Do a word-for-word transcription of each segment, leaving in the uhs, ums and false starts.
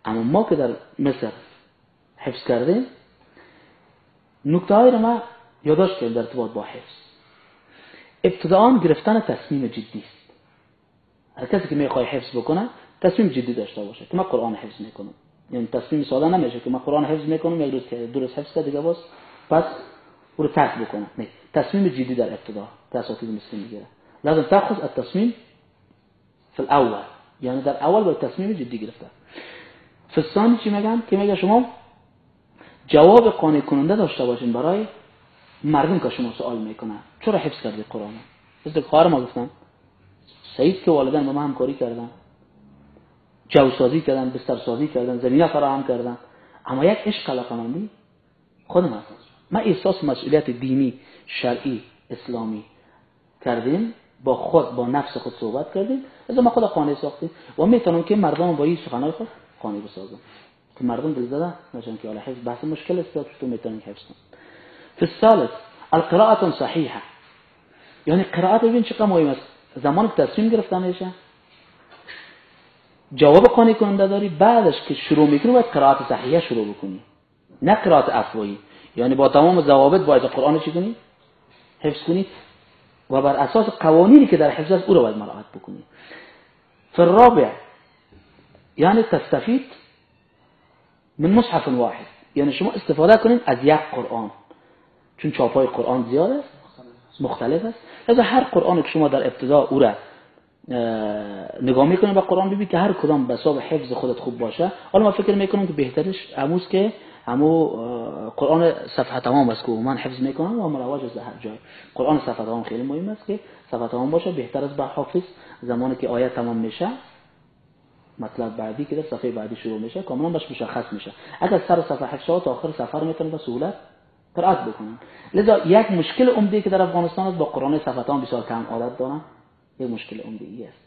اما ما که در مصر حفظ کردیم نکته هایی رو ما یادداشت کردیم در ارتباط با حفظ. ابتداءً گرفتن تصمیم جدی است. هر کسی که میخواد حفظ بکنه تصمیم جدی داشته باشه که من قرآن حفظ میکنم. یعنی تصمیم ساده نمیشه که من قرآن حفظ میکنم یک روز که دو روز حفظ کرد دیگه باز پس او رو ترک بکنه. نه، تصمیم جدی در ابتدا اساتید مسلم میگیره. لازم تاخذ التصمیم في الاول، یعنی در اول باید تصمیم جدی گرفته. فی الثانی چی میگن؟ که میگه شما جواب قانع کننده داشته باشین برای مردم که شما سوال میکنه چرا حفظ کردی قرآن؟ مثل خواهر ما گفتن سعید که والدین با ما همکاری کردن، جو سازی کردن، بستر سازی کردن، زمینه فراهم کردن، اما یک عشق علاقمندی خودم هستم. ما احساس مسئولیت دینی شرعی اسلامی کردیم، با خود با نفس خود صحبت کردیم، از ما خود قانع ساختیم و میتونم که مردم با این سخنای خود قانع بسازم که مردم دل زده نشن که حالا حفظ بحث مشکل است که تو میتونن حفظ کنن. فی الثالث القراءة صحیحه، یعنی قرائت ببین چقدر مهم است. زمان که تصمیم گرفته میشه جواب قانع کننده داری، بعدش که شروع میکنی باید قرائت صحیحه شروع بکنی، نه قرائت عفوی. یعنی با تمام ضوابط باید قرآن چی کنی؟ حفظ کنی و بر اساس قوانینی که در حفظ است او را باید مراعات بکنی. فی الرابع یعنی تستفید من مصحف واحد، یعنی شما استفاده کنید از یک قرآن، چون چاپای قرآن زیاد است مختلف است. لذا هر قرآن که شما در ابتدا او را نگاه میکنید با قرآن ببینید که هر کدام به حساب حفظ خودت خوب باشه. حالا ما فکر میکنم که بهترش امروز که همو قرآن صفحه تمام است که من حفظ میکنم و مروج از هر جای. قرآن صفحه تمام خیلی مهم است که صفحه تمام باشه، بهتر است به حافظ زمانی که آیه تمام میشه مطلب بعدی که در صفحه بعدی شروع میشه کاملا باش مشخص میشه. اگر سر صفحه حفظ شد تا آخر صفحه رو میتونید به سهولت قرائت بکنن. لذا یک مشکل عمده که در افغانستان است با قرآن صفحه تمام بسیار کم عادت دارن، یک مشکل عمده ای است.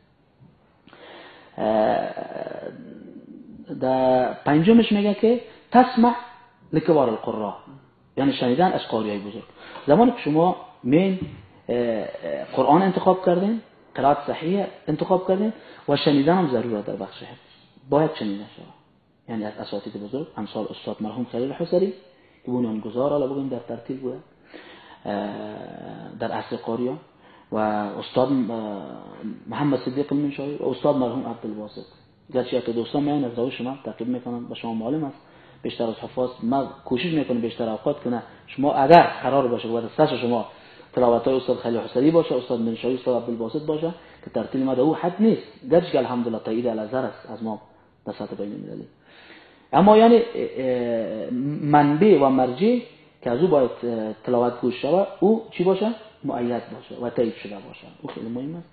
در پنجمش میگه که تسمع لکبار القراء، یعنی شنیدن از قاریای بزرگ. زمانی که شما من قرآن انتخاب کردین، قرائت صحیح انتخاب کردین و شنیدن هم ضروره در بخش حفظ باید شنیده شود. یعنی از اساتید بزرگ امثال استاد مرحوم خلیل حسری که بنیانگذار حالا بگیم در ترتیب بوده در عصر قاریان، و استاد محمد صدیق المنشاوی و استاد مرحوم عبدالباسط. گرچه که دوستان میان از روش شما تقریب میکنن به شما معلوم است بیشتر از حفاظ ما کوشش میکنیم بیشتر اوقات کنه شما اگر قرار باشه و دستش شما تلاوت‌های استاد خلیل حسری باشه، استاد منشاوی، استاد عبدالباسط باشه که ترتیب ما او حد نیست، گرچه که الحمدلله تایید الازهر است از ما در سطح بین المللی، اما یعنی منبع و مرجع که از او باید تلاوت گوش شود او چی باشه؟ مؤید باشه و تایید شده باشه. او خیلی مهم است.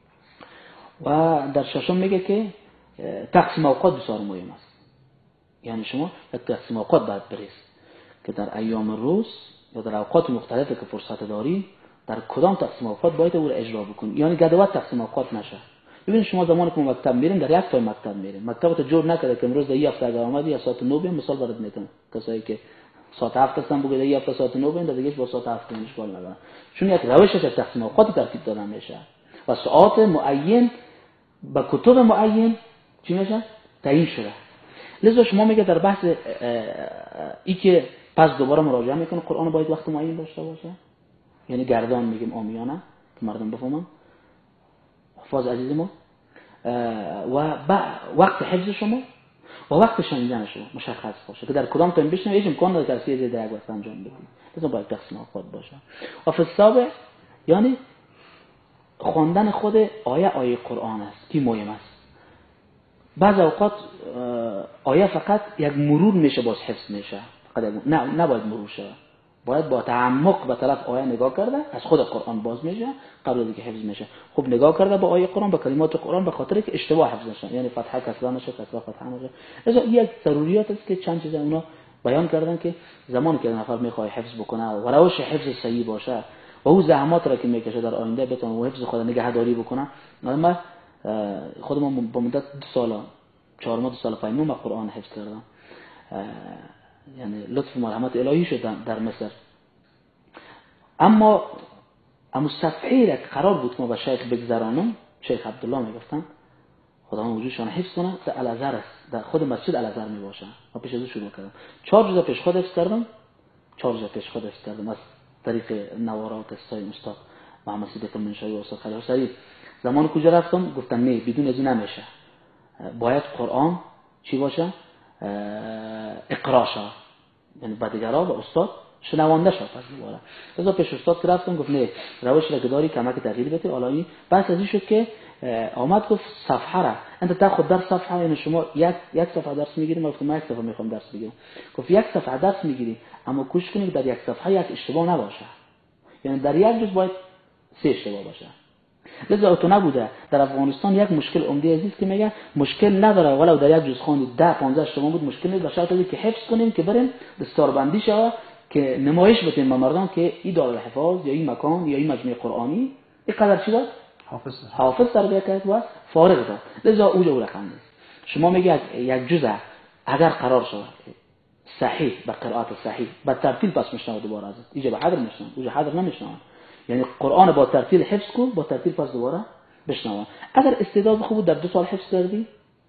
و در ششم میگه که تقسیم اوقات بسیار مهم است. یعنی شما یک تقسیم اوقات باید بریز که در ایام روز یا در اوقات مختلفی که فرصت داری در کدام تقسیم اوقات باید او را اجرا بکنی، یعنی گدوات تقسیم اوقات نشه. ببینید شما زمانی که مکتب میرین در یک تایم مکتب میرین، مکتبت جور نکرده که امروز در یک هفته اگر اومدی یا ساعت نه بیام مثال برات میگم، کسایی که ساعت هفت هستن بگید یک هفته ساعت نه بیام در دیگه با ساعت هفت اشکال نداره، چون یک روش از تقسیم اوقات ترتیب دادن میشه و ساعات معین با کتب معین چی میشه تعیین شده. لذا شما میگه در بحث ای که پس دوباره مراجعه میکنه قرآن باید وقت معین داشته باشه، یعنی گردان میگیم عامیانه که مردم بفهمن حفاظ عزیز ما، و وقت حفظ شما و وقت شنیدن شما مشخص باشه که در کدام تایم بشنوید. هیچ امکان نداره که از در یک وقت انجام بدید، لذا باید تقسیم اوقات باشه. و فی السابع یعنی خواندن خود آیه آیه قرآن است که مهم است. بعض اوقات آیه فقط یک مرور میشه باز حفظ میشه، نه نباید مرور شه، باید با تعمق به طرف آیه نگاه کرده از خود قرآن باز میشه قبل از اینکه حفظ میشه. خب نگاه کرده با آیه قرآن با کلمات قرآن به خاطر که اشتباه حفظ نشه، یعنی فتحه کسره نشه، کسره فتحه نشه. لذا یک ضروریات است که چند چیز اونا بیان کردن که زمانی که نفر میخواد حفظ بکنه و روش حفظ صحیح باشه و او زحمات را که میکشه در آینده بتونه و حفظ خود نگهداری بکنه. ما خودم با مدت دو سال چهار ماه دو سال پیمون با قرآن حفظ کردم، یعنی لطف و مرحمت الهی شد در مصر. اما اما صفحه‌ای را که قرار بود ما با شیخ بگذرانم، شیخ عبدالله میگفتن خداوند وجودشان حفظ کنه. در الازهر است، در خود مسجد الازهر می باشن. ما پیش از شروع کردم چهار جزء پیش خود حفظ کردم، چهار جزء پیش خود حفظ کردم از طریق نوارا و قصای استاد محمد صدیق منشایی و استاد خلیل شریف. زمان کجا رفتم گفتم نه، بدون از این نمیشه، باید قرآن چی باشه؟ اقرا شه، یعنی با دیگران و استاد شنونده شد. پس دوباره لذا پیش استاد که رفتم گفت نه، روش را که داری کمک تغییر بده. حالا این بس از این شد که آمد گفت صفحه را انت تاخذ در صفحه، یعنی شما یک یک صفحه درس میگیریم. گفتم من یک صفحه میخوام درس بگیرم. گفت یک صفحه درس میگیری اما کوشش کنید در یک صفحه یک اشتباه نباشه، یعنی در یک جز باید سه اشتباه باشه. لذا تو نبوده در افغانستان یک مشکل عمده عزیز که میگه مشکل نداره ولو در یک جز خوندید ده پانزده اشتباه بود مشکل نیست، بشرط که حفظ کنیم که بریم دستاربندی شه که نمایش بدیم به مردم که این دارالحفاظ یا این مکان یا این مجمع قرآنی اینقدر چی داد حافظ حافظ تربیه کرد و فارغ داد. لذا اوجه رقم نیست. شما میگه یک جزء اگر قرار شد صحیح به قرائت صحیح با ترتیل پس میشنوه دوباره از اینجا به حضر میشنوه، اوجه حضر نمیشنوه، یعنی قرآن با ترتیل حفظ کن، با ترتیل پس دوباره بشنوه. اگر استعداد خوب در دو سال حفظ کردی،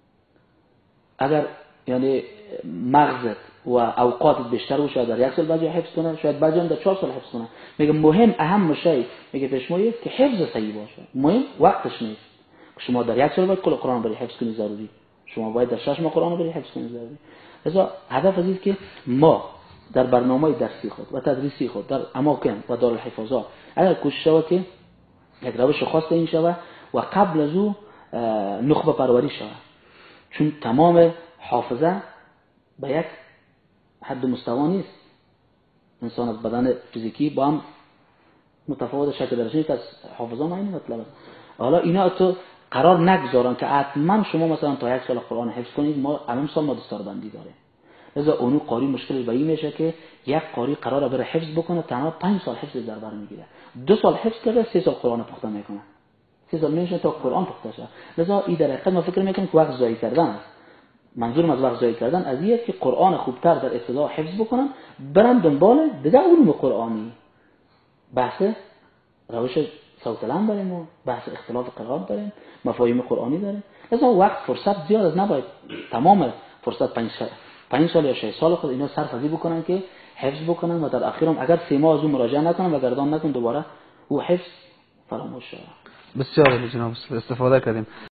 اگر یعنی مغزت و اوقاتت بیشتر باشه در یک سال باید حفظ کنه، شاید بعضی هم در چهار سال حفظ کنه. میگه مهم اهم شی میگه پیش ما است که حفظ صحیح باشه، مهم وقتش نیست. شما در یک سال باید کل قرآن بری حفظ کنی ضروری، شما باید در شش ماه قرآن بری حفظ کنی ضروری. لذا هدف از این که ما در برنامه درسی خود و تدریسی خود در اماکن و دارالحفاظات اگر کوشش شود که یک روش خاص این شود و قبل از او نخبه پروری شود، چون تمام حافظه به یک حد مستوا نیست. انسان از بدن فیزیکی با هم متفاوت شکل درش نیست، از حافظان این مطلب است. حالا اینا تو قرار نگذارن که حتما شما مثلا تا یک سال قرآن حفظ کنید، ما الان سال ما دستاربندی داریم. لذا اونو قاری مشکل به این میشه که یک قاری قراره بره حفظ بکنه تنها پنج سال حفظ در بر میگیره، دو سال حفظ کرده سه سال قرآن پخته میکنه، سه سال میشه تا قرآن پخته شه. لذا این در حقیقت ما فکر میکنیم که وقت ضایع کردن است. منظورم از وقت ضایع کردن از اینه که قرآن خوبتر در ابتدا حفظ بکنن، برن دنبال دیگه علوم قرآنی. بحث روش صوت الان داریم و بحث اختلاف قرائت داریم، مفاهیم قرآنی داریم. لذا وقت فرصت زیاد از نباید تمام فرصت پنج سال پنج سال یا شش سال خود اینا صرف ازی بکنن که حفظ بکنن و در اخیرم اگر سه ماه از اون مراجعه نکنن و گردان نکنن دوباره او حفظ فراموش شود. بسیار عالی جناب، استفاده کردیم.